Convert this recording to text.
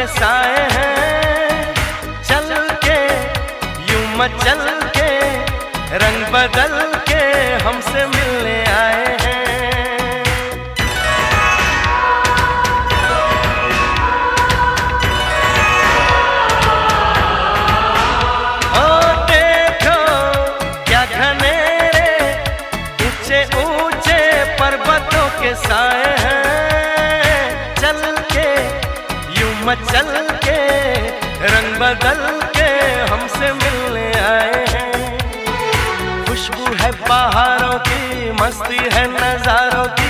के साए हैं, चल के यूं मचल के रंग बदल के हमसे मिलने आए हैं। ओ देखो क्या घनेरे ऊंचे ऊंचे पर्वतों के साए हैं, चल के यूं मचल के रंग बदल के हमसे मिलने आए हैं। खुशबू है बहारों की, मस्ती है नजारों की,